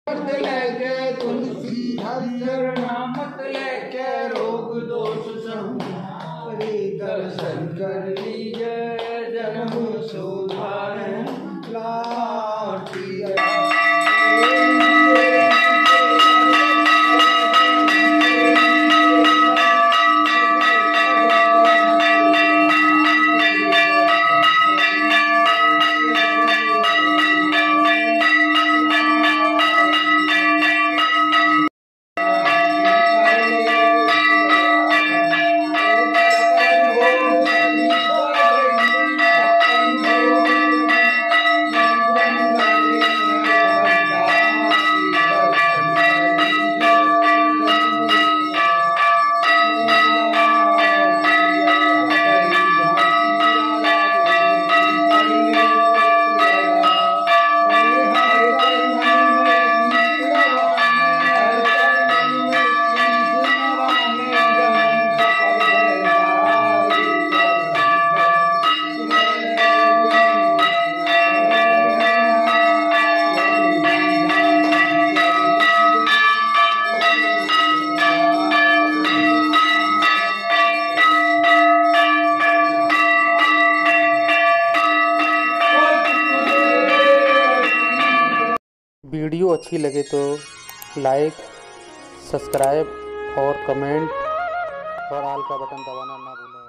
मत लेके तुलसी हर चरणामत लेके रोग दोष संहारे दर्शन कर लीजिए जन्म सुधारे लाठी। वीडियो अच्छी लगे तो लाइक, सब्सक्राइब और कमेंट और ऑल का बटन दबाना ना भूलें।